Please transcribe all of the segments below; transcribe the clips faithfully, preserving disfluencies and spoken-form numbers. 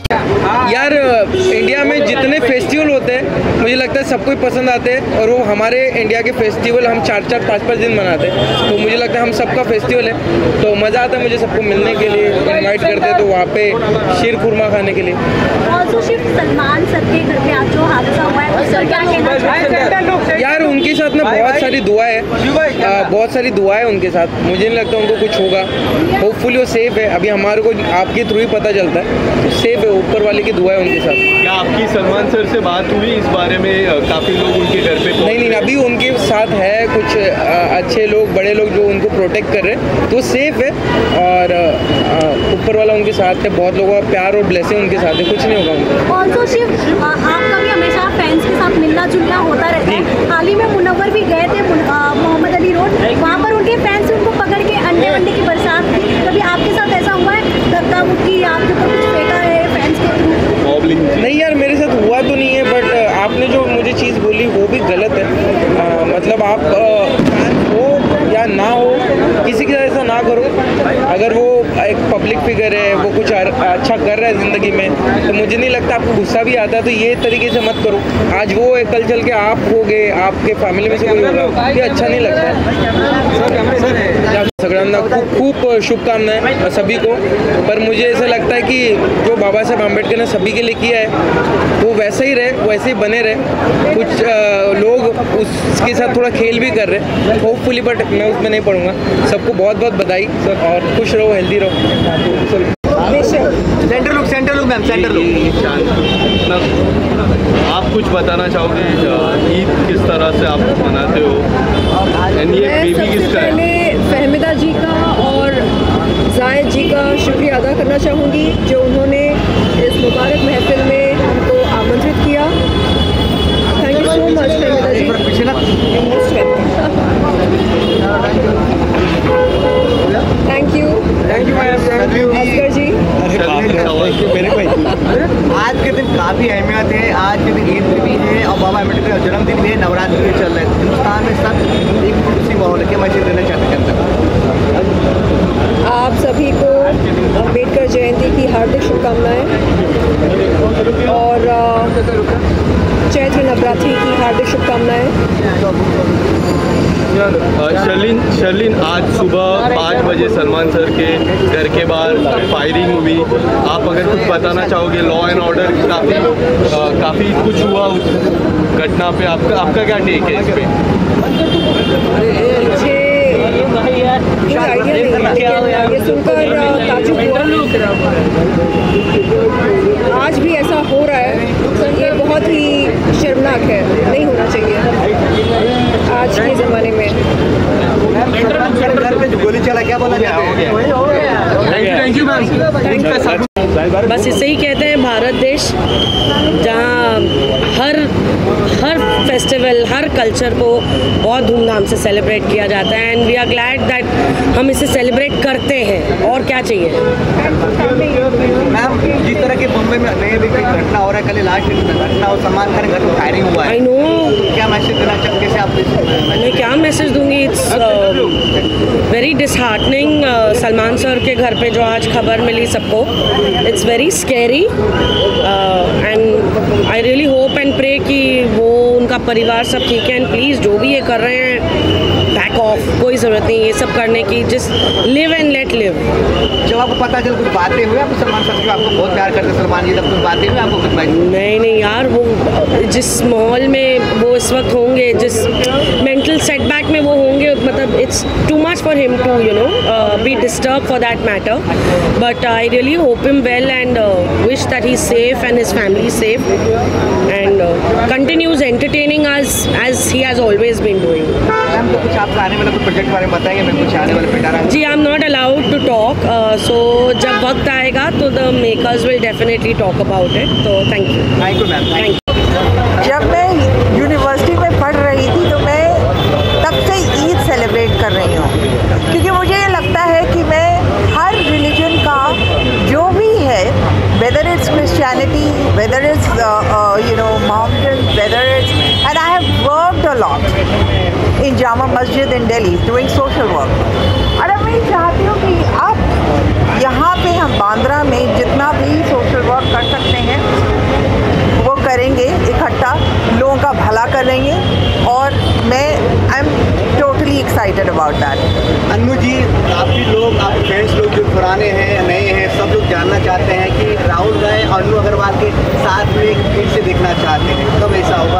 यार इंडिया में जितने फेस्टिवल होते हैं मुझे लगता है सबको ही पसंद आते हैं, और वो हमारे इंडिया के फेस्टिवल हम चार चार पाँच पाँच दिन मनाते हैं, तो मुझे लगता है हम सबका फेस्टिवल है, तो मज़ा आता है मुझे सबको मिलने के लिए, इनवाइट करते हैं तो वहाँ पे शीर खुरमा खाने के लिए। सलमान सर के घर पे आज जो हादसा हुआ है उसका क्या कहना चाहते हैं? यार उनके साथ ना बहुत सारी दुआएं है, बहुत सारी दुआएं उनके साथ, मुझे नहीं लगता उनको कुछ होगा, होपफुली वो सेफ है। अभी हमारे को आपके थ्रू ही पता चलता है, तो सेफ है, ऊपर वाले की दुआ है उनके साथ। क्या आपकी सलमान सर से बात हुई इस बारे में? काफ़ी लोग उनके घर पे नहीं नहीं अभी उनके साथ है कुछ अच्छे लोग, बड़े लोग जो उनको प्रोटेक्ट कर रहे हैं, तो सेफ है, और ऊपर वाला उनके साथ है, बहुत लोगों का प्यार और ब्लेसिंग उनके साथ है, कुछ नहीं होगा उनको। ऑल्सो शिव, आपका भी हमेशा फैंस के साथ मिलना जुलना होता रहता है, हाल ही में मुनव्वर भी गए थे मोहम्मद अली रोड, वहाँ पर उनके फैंस उनको पकड़ के अंडे वंडे की बरसात की, कभी आपके साथ ऐसा हुआ है धक्का मुक्की, आपके ऊपर कुछ फेंका है फैंस के थ्रू? नहीं यार मेरे साथ हुआ तो नहीं है, बट आपने जो मुझे चीज़ बोली वो भी गलत है। आ, मतलब आप फैन हो या ना हो, किसी के साथ ऐसा ना करो। अगर वो एक पब्लिक फिगर है, वो कुछ अच्छा कर रहा है ज़िंदगी में, तो मुझे नहीं लगता आपको गुस्सा भी आता है, तो ये तरीके से मत करो। आज वो है, कल चल के आप हो गए, आपके फैमिली में से कोई होगा, ये अच्छा नहीं लगता है। सगळ्यांना खूब खूब शुभकामनाएं सभी को, पर मुझे ऐसा लगता है कि जो बाबा साहब अम्बेडकर ने सभी के लिए किया है वो वैसा ही रहे, वैसे ही बने रहे। कुछ आ, लोग उसके साथ थोड़ा खेल भी कर रहे हैं होपफुली, बट मैं उसमें नहीं पढ़ूंगा। सबको बहुत बहुत बधाई और खुश रहो, हेल्दी रहो। Centre look centre look ma'am centre look. आप कुछ बताना चाहोगे ईद किस तरह से आप मनाते हो? एंड ये बेबी किसका है? फहमिदा जी का और जायद जी का शुक्रिया अदा करना चाहूँगी जो उन्होंने इस मुबारक महफिल में हमको आमंत्रित किया। Thank you so much Fahmida ji. Thank you thank you ma'am. Asghar ji. आज के दिन काफ़ी अहमियत है, आज के दिन ईद भी है और बाबा अम्बेडकर का जन्मदिन भी है, नवरात्रि भी चल रहे हैं हिंदुस्तान में, सब एक खुशी माहौल है। क्या मैसेज देना चाहते हैं? आप सभी को अम्बेडकर जयंती की हार्दिक शुभकामनाएं और चैत्र नवरात्रि की हार्दिक शुभकामनाएं। शर्लिन शर्लिन आज सुबह पाँच बजे सलमान सर के घर के बाहर फायरिंग हुई, आप अगर कुछ बताना चाहोगे? लॉ एंड ऑर्डर काफ़ी काफ़ी कुछ हुआ उस घटना पे, आपका आपका क्या टेक है इस पर? मुझे आइडिया नहीं, ये सुनकर ताजुब हुआ। आज भी ऐसा हो रहा है, ये बहुत ही शर्मनाक है, नहीं होना चाहिए आज के ज़माने में। घर पे जो गोली चला, क्या बोला जाता है? Thank you ma'am. बस इसे ही कहते हैं भारत देश, जहाँ हर हर फेस्टिवल, हर कल्चर को बहुत धूमधाम से सेलिब्रेट किया जाता है, and we are glad that हम इसे सेलिब्रेट करते हैं, और क्या चाहिए। मैम जिस तरह के मुंबई में नए भी घटना हो रहा है, कल लास्ट घटना और सलमान खान घर में फायरिंग हुआ है, आई नो, क्या मैसेज देना चाहते हैं आप? मैं क्या मैसेज दूंगी? It's very disheartening. Salman sir के घर पे जो आज खबर मिली सबको, it's very scary, and I really hope and pray कि वो उनका परिवार सब ठीक है, एंड प्लीज़ जो भी ये कर रहे हैं बैक ऑफ, कोई ज़रूरत नहीं ये सब करने की, just live and let live. जब आपको पता चल कुछ बातें हुई आपको सलमान सर की, आपको बहुत प्यार करते सलमान जी, तब कुछ बातें हुई आपको? कुछ नहीं नहीं यार, वो जिस माहौल में वो इस वक्त होंगे, जिस मेंटल सेटबैक में वो होंगे, मतलब it's too much for him to you know be disturb for that matter, but I really hope him well and wish that he is safe and his family safe and continues entertaining us as he has always been doing. कुछ आपको आने वाला कुछ project बारे में बताएंगे? मैं कुछ आने वाले पिटारा जी, I am not allowed to talk, so जब वक्त आएगा तो the makers will definitely talk about it, तो thank you. Thank you ma'am. Thank you. जब मैं यूनिवर्सिटी में पढ़ रही थी तो मैं तब से ईद सेलिब्रेट कर रही हूँ, क्योंकि मुझे ये लगता है कि मैं हर रिलीजन का जो भी है, whether it's Christianity, whether it's you know mountain, whether it's, and I have worked a lot in Jama Masjid in Delhi doing social work, और अब मैं चाहती हूँ कि अब यहाँ पे हम बांद्रा में जितना भी सोशल वर्क कर सकते अबाउट दैट। अन्नू जी, काफ़ी लोग, आप फैंस लोग जो पुराने हैं नए हैं, सब लोग जानना चाहते हैं कि राहुल राय और अन्नू अग्रवाल के साथ में फिर से देखना चाहते हैं, कब ऐसा होगा?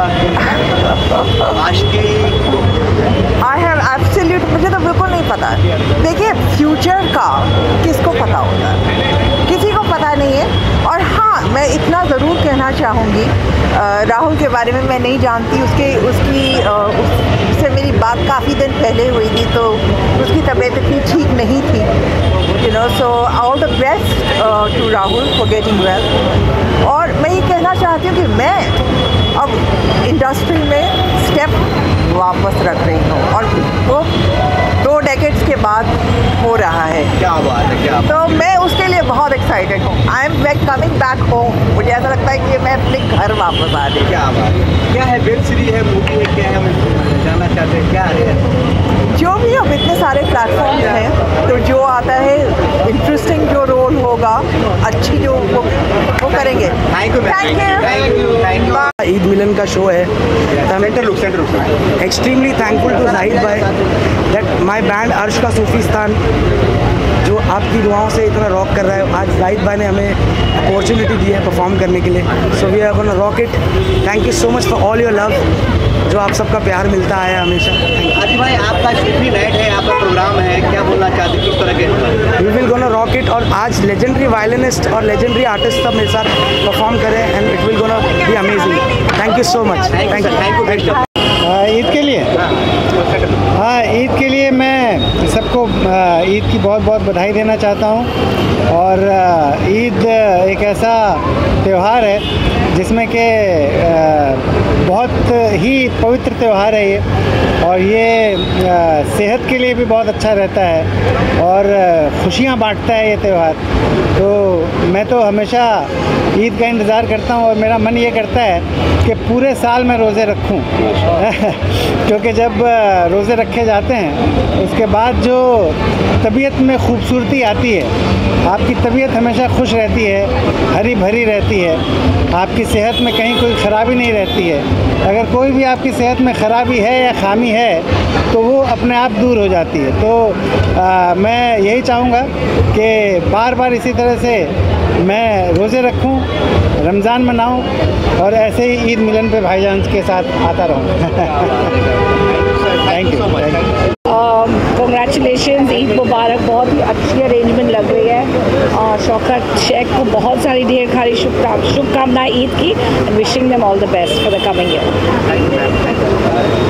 आशिकी आई हैव एब्सोल्यूट, मुझे तो बिल्कुल नहीं पता। देखिए, फ्यूचर का किसको पता होता है, किसी को पता नहीं है। और हाँ, मैं इतना ज़रूर कहना चाहूँगी, राहुल के बारे में मैं नहीं जानती, उसके उसकी उससे मेरी बात काफ़ी दिन पहले हुई थी, तो उसकी तबीयत इतनी ठीक नहीं थी, you know. So all the best to Rahul for getting well. और मैं ये कहना चाहती हूँ कि मैं अब इंडस्ट्री में स्टेप वापस रख रही हूँ, और वो दो डेकेड्स के बाद हो रहा है। क्या बात है, क्या तो मैं उसके लिए बहुत एक्साइटेड हूँ। I am back coming back home. मुझे ऐसा लगता है कि मैं अपने घर वापस आ रही हूँ। क्या बात है, क्या है, वेब सीरीज है, मूवी है, क्या है, हम जानना चाहते हैं क्या है? जो भी अब इतने सारे प्लेटफॉर्म्स हैं, तो जो आता है इंटरेस्टिंग जो रोल होगा, अच्छी जो वो वो करेंगे। Thank you, thank you, thank you, thank you. Eid मिलन का शो है। Centre look, centre look. Extremely thankful to Zahid भाई दैट माय बैंड अर्श का सूफिस्तान, जो आपकी दुआओं से इतना रॉक कर रहा है। आज जाहिद भाई ने हमें अपॉर्चुनिटी दी है परफॉर्म करने के लिए, so we are gonna rock it. Thank you so much for all your love, जो आप सबका प्यार मिलता है हमेशा। आदि भाई, आपका सूफी नाइट है, आपका प्रोग्राम है, क्या बोलना चाहते हैं, किस तरह के? We will gonna rock it. और आज लेजेंडरी वायलिनिस्ट और लेजेंडरी आर्टिस्ट सब मेरे साथ परफॉर्म करें, and it will gonna be amazing. Thank you so much. Thank you, thank you. Eid के लिए, हाँ, ईद के लिए मैं सबको ईद की बहुत बहुत बधाई देना चाहता हूँ। और ईद एक ऐसा त्यौहार है जिसमें कि बहुत ही पवित्र त्यौहार है ये, और ये सेहत के लिए भी बहुत अच्छा रहता है, और खुशियाँ बांटता है ये त्यौहार। तो मैं तो हमेशा ईद का इंतज़ार करता हूँ, और मेरा मन ये करता है कि पूरे साल मैं रोज़े रखूँ क्योंकि जब रोज़े रखे जाते हैं उसके बाद जो तबीयत में खूबसूरती आती है, आपकी तबीयत हमेशा खुश रहती है, हरी भरी रहती है, आपकी सेहत में कहीं कोई ख़राबी नहीं रहती है। अगर कोई भी आपकी सेहत में ख़राबी है या खामी है तो वो अपने आप दूर हो जाती है। तो आ, मैं यही चाहूँगा कि बार बार इसी तरह से मैं रोज़े रखूं, रमज़ान मनाऊं, और ऐसे ही ईद मिलन पे भाईजान के साथ आता रहूं। Thank you. कॉन्ग्रेचुलेशन, ईद मुबारक। बहुत ही अच्छी अरेंजमेंट लग रही है, और शौकत शेख को बहुत सारी ढेर सारी शुभकामनाएं ईद की, and wishing them all the best for the coming year.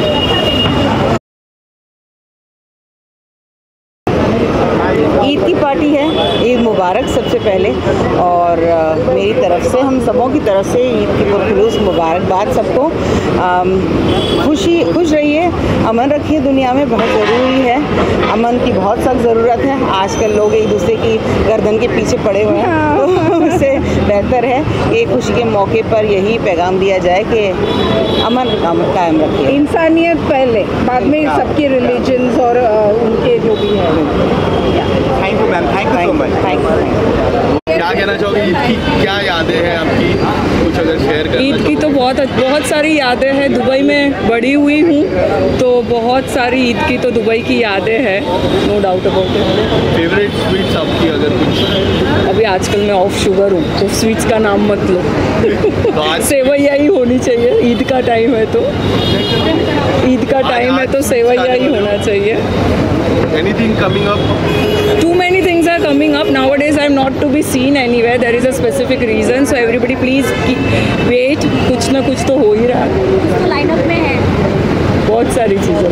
Eid की पार्टी है, ईद मुबारक सबसे पहले, और आ, मेरी तरफ से, हम सबों की तरफ से ईद की पुरखुलूस मुबारकबाद सबको। खुशी खुश रहिए, अमन रखिए, दुनिया में बहुत ज़रूरी है, अमन की बहुत सख्त ज़रूरत है। आजकल लोग एक दूसरे की गर्दन के पीछे पड़े हुए हैं, तो उससे बेहतर है कि खुशी के मौके पर यही पैगाम दिया जाए कि अमन कायम रखिए। इंसानियत पहले, बाद में सबके रिलीजन्स और उनके जो भी है। Thank you ma'am, thank you so much. Thank you. क्या कहना चाहोगे, ईद की क्या यादें हैं आपकी, कुछ अगर शेयर करना? ईद की तो बहुत बहुत सारी यादें हैं। दुबई में बड़ी हुई हूँ, तो बहुत सारी ईद की तो दुबई की यादें हैं, no doubt about it. Favourite sweets आपकी अगर कुछ? अभी आजकल मैं ऑफ शुगर हूँ, तो स्वीट्स का नाम मत लो। तो आज सेवैया ही होनी चाहिए, ईद का टाइम है तो ईद का टाइम है तो सेवैया ही होना चाहिए। Anything coming up? Too many things are coming up nowadays. I'm not to be seen anywhere. There is a specific reason. So everybody please keep, wait. कुछ ना कुछ तो हो ही रहा है। लाइनअप में है बहुत सारी चीज़ें।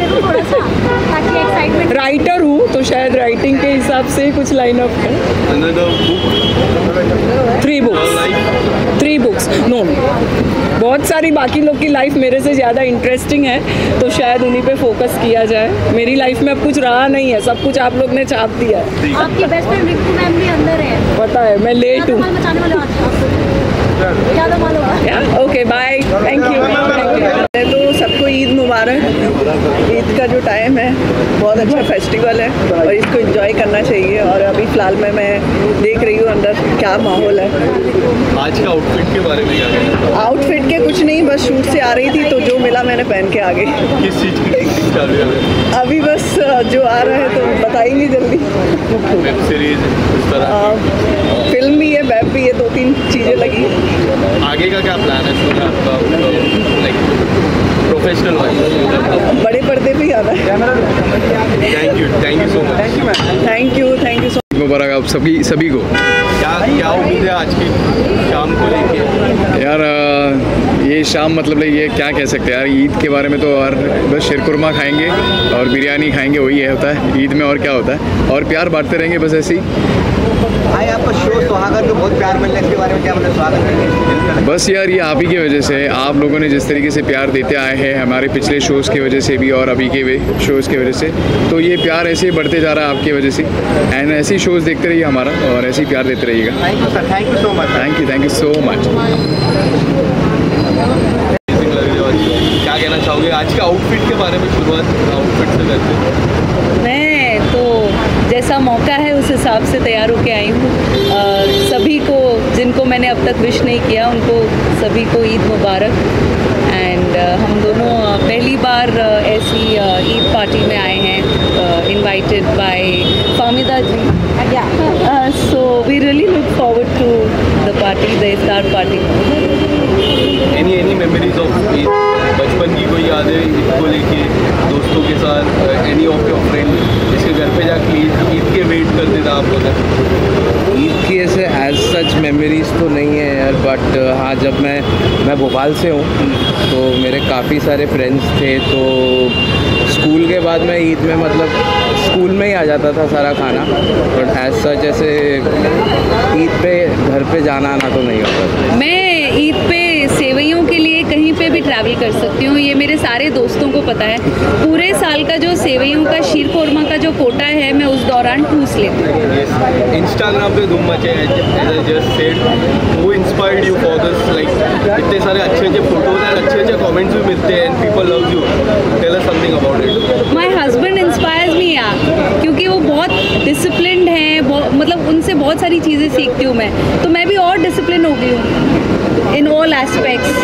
राइटर हूँ तो शायद राइटिंग के हिसाब से कुछ लाइनअप है। Another book? Three books three books no बहुत सारी बाकी लोग की लाइफ मेरे से ज़्यादा इंटरेस्टिंग है, तो शायद उन्हीं पे फोकस किया जाए। मेरी लाइफ में अब कुछ रहा नहीं है, सब कुछ आप लोग ने छाप दिया है। आपकी बेस्ट फ्रेंड रिंकू मैम भी अंदर है, पता है, मैं लेट हूँ। Okay bye, thank you. तो सबको ईद मुबारक। ईद का जो टाइम है बहुत अच्छा फेस्टिवल है, और इसको एंजॉय करना चाहिए। और अभी फ़िलहाल में मैं देख रही हूँ अंदर क्या माहौल है। आज का आउटफिट के बारे में क्या? आउटफिट के कुछ नहीं, बस शूट से आ रही थी तो जो मिला मैंने पहन के आ गई। किस चीज़ की? सीरीज चालू है? अभी बस जो आ रहा है तो बताएंगे जल्दी। वेब सीरीज इस तरह, फिल्म भी है, वेब भी है, दो तीन चीज़ें लगी। आगे का क्या प्लान है इसमें आपका, लाइक प्रोफेशनल वाइज? बड़े पर्दे पे आना है। Thank you thank you so much. Thank you thank you so much. मुबारक आप सभी सभी को। क्या क्या उम्मीद है आज की शाम को लेके? यार ये शाम मतलब ये क्या कह सकते हैं यार, ईद के बारे में तो यार बस शीरकुरमा खाएंगे और बिरयानी खाएंगे, वही है होता है ईद में, और क्या होता है, और प्यार बांटते रहेंगे बस ऐसे ही। भाई आपका शो सुहागन को बहुत प्यार मिलने के बारे में क्या मतलब स्वागत करेंगे? बस यार ये आप ही की वजह से, आप लोगों ने जिस तरीके से प्यार देते आए हैं हमारे पिछले शोज़ की वजह से भी और अभी के शोज़ की वजह से, तो ये प्यार ऐसे ही बढ़ते जा रहा है आपकी वजह से। एंड ऐसे ही शोज़ देखते रहिए हमारा और ऐसे ही प्यार देते रहिएगा। Thank you sir, thank you so much. Thank you thank you so much. क्या कहना चाहोगे आज के आउटफिट के बारे में? शुरुआत आउटफिट से करते हैं। मैं तो जैसा मौका है उस हिसाब से तैयार होके आई हूँ। सभी को जिनको मैंने अब तक विश नहीं किया उनको सभी को ईद मुबारक। एंड हम दोनों पहली बार ऐसी ईद पार्टी में आए हैं, invited by Fahmida ji. So we really look forward to the party, the iftar party. Any any memories of Eid? बचपन की कोई यादें ईद को लेके दोस्तों के साथ? एनी ऑफ योर फ्रेंड जिसके घर पे जाके ईद ईद के वेट करते थे आप लोग? ईद की ऐसे एज सच मेमोरीज तो नहीं है यार, बट हाँ जब मैं मैं भोपाल से हूँ तो मेरे काफ़ी सारे फ्रेंड्स थे, तो स्कूल के बाद मैं ईद में मतलब स्कूल में ही आ जाता था सारा खाना, बट एज सच ऐसे ईद पे घर पे जाना आना तो नहीं होता। मैं ईद पे सेवइयों के लिए कहीं पे भी ट्रैवल कर सकती हूँ, ये मेरे सारे दोस्तों को पता है। पूरे साल का जो सेवइयों का शीर कोरमा का जो कोटा है मैं उस दौरान ठूस लेती हूँ। इंस्टाग्राम पे धूम मचे है, जस्ट सेड वो inspired you for this, like इतने सारे अच्छे अच्छे फोटोज एंड अच्छे अच्छे कमेंट्स भी मिलते हैं and people love you, tell us something about it. My husband inspires me यार, क्योंकि वो बहुत डिसिप्लिन्ड हैं, मतलब उनसे बहुत सारी चीज़ें सीखती हूँ मैं, तो मैं भी और डिसिप्लिन हो गई हूँ in all aspects.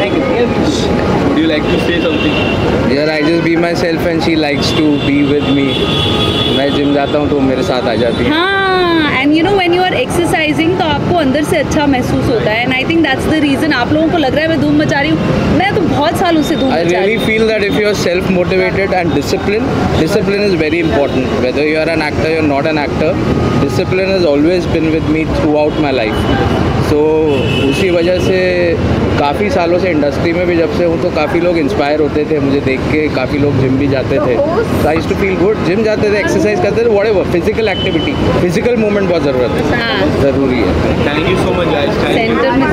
Would you like to say something? यार I just be myself and she likes to be with me. मैं जिम जाता हूँ तो मेरे साथ आ जाती है। हाँ, and you know when you are exercising तो आपको अंदर से अच्छा महसूस होता है, and I think that's the reason आप लोगों को लग रहा है मैं धूम मचा रही हूँ, मैं तो बहुत सालों से धूम मचा रही हूँ। I really feel that if you are self motivated and disciplined, discipline is very important. Whether you are an actor or not an actor, discipline has always been with me throughout my life. So उसी वजह से काफ़ी सालों से industry में भी जब से हूँ तो काफ़ी लोग इंस्पायर होते थे मुझे देख के, काफ़ी लोग जिम भी जाते थे, I used to feel good. Gym जाते थे, एक्सरसाइज करते थे, whatever, physical activity, physical movement बहुत ज़रूरत है, ज़रूरी है। Thank you so much guys. Centre में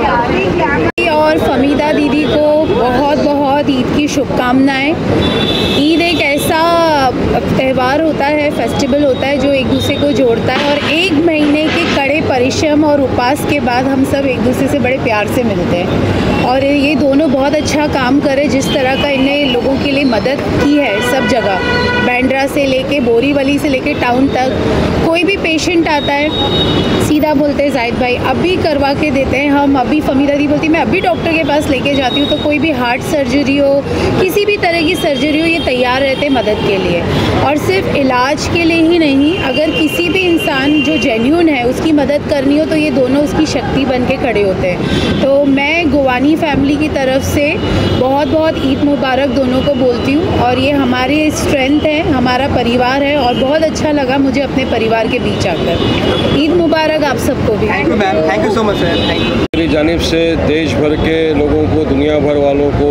देखना। और फमीदा दीदी को बहुत बहुत ईद की शुभकामनाएं। ईद एक ऐसा त्यौहार होता है, फेस्टिवल होता है जो एक दूसरे को जोड़ता है, और एक महीने के कड़े परिश्रम और उपवास के बाद हम सब एक दूसरे से बड़े प्यार से मिलते हैं, और ये दोनों बहुत अच्छा काम करे। जिस तरह का इन्हें लोगों के लिए मदद की है सब जगह, बैंड्रा से लेके बोरीवली से लेके टाउन तक, कोई भी पेशेंट आता है सीधा बोलते हैं जाहिद भाई अभी करवा के देते हैं हम, अभी फमीदा दी बोलती मैं अभी डॉक्टर के पास लेके जाती हूँ। तो कोई भी हार्ट सर्जरी हो, किसी भी तरह की सर्जरी हो, ये तैयार रहते हैं मदद के लिए। और सिर्फ इलाज के लिए ही नहीं, अगर किसी भी इंसान जो जेन्यून है उसकी मदद करनी हो तो ये दोनों उसकी शक्ति बन के खड़े होते हैं। तो मैं गोवानी फैमिली की तरफ से बहुत बहुत ईद मुबारक दोनों को बोलती हूँ, और ये हमारी स्ट्रेंथ है, हमारा परिवार है, और बहुत अच्छा लगा मुझे अपने परिवार के बीच आकर। ईद मुबारक आप सबको भी। Thank you ma'am, thank you so much sir, thank you. मेरी जानिब से देश भर के लोगों को, दुनिया भर वालों को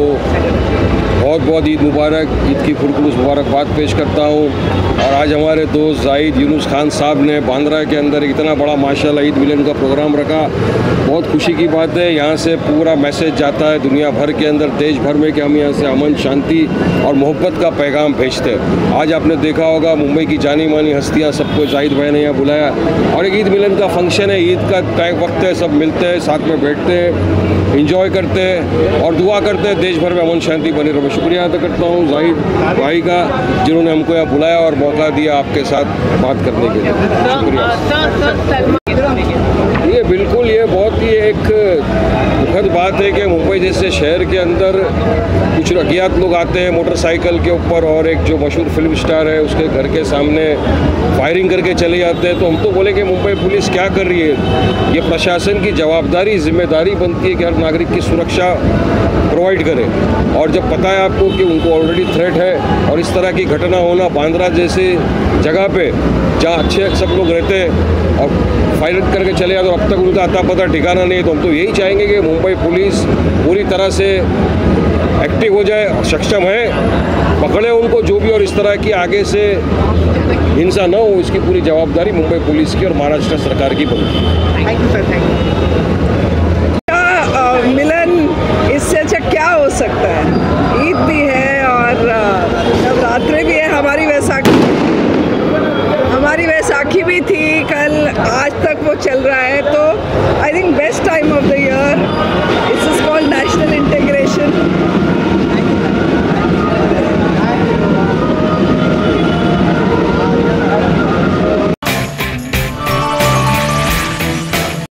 बहुत बहुत ईद मुबारक, ईद की खुलखुलूस मुबारकबाद पेश करता हूँ। और आज हमारे दोस्त जाहिद यूनुस खान साहब ने बांद्रा के अंदर इतना बड़ा माशाल्लाह ईद मिलन का प्रोग्राम रखा, बहुत खुशी की बात है। यहाँ से पूरा मैसेज जाता है दुनिया भर के अंदर, देश भर में, कि हम यहाँ से अमन, शांति और मोहब्बत का पैगाम भेजते हैं। आज आपने देखा होगा मुंबई की जानी मानी हस्तियाँ सबको जाहिद भाई ने यहाँ बुलाया, और एक ईद मिलन का फंक्शन है, ईद का टाइम वक्त है, सब मिलते हैं, साथ में बैठते हैं, इंजॉय करते हैं और दुआ करते हैं देश भर में अमन शांति बनी रहे। मैं शुक्रिया अदा करता हूँ जाहिद भाई का, जिन्होंने हमको यहाँ बुलाया और मौका दिया आपके साथ बात करने के लिए। शुक्रिया। ये बिल्कुल, ये बहुत ही एक दुखद बात है कि मुंबई जैसे शहर के अंदर कुछ अज्ञात लोग आते हैं मोटरसाइकिल के ऊपर और एक जो मशहूर फिल्म स्टार है उसके घर के सामने फायरिंग करके चले जाते हैं। तो हम तो बोले कि मुंबई पुलिस क्या कर रही है? ये प्रशासन की जवाबदारी जिम्मेदारी बनती है कि हर नागरिक की सुरक्षा प्रोवाइड करे। और जब पता है आपको कि उनको ऑलरेडी थ्रेट है और इस तरह की घटना होना बांद्रा जैसे जगह पे जहाँ अच्छे सब लोग रहते हैं और फायर करके चले जाते और अब तक उनका अता पता ठिकाना नहीं है, तो हम तो यही चाहेंगे कि मुंबई पुलिस पूरी तरह से एक्टिव हो जाए, सक्षम है, पकड़े उनको जो भी, और इस तरह की आगे से हिंसा न हो इसकी पूरी जवाबदारी मुंबई पुलिस की और महाराष्ट्र सरकार की बनती है। Thank you sir.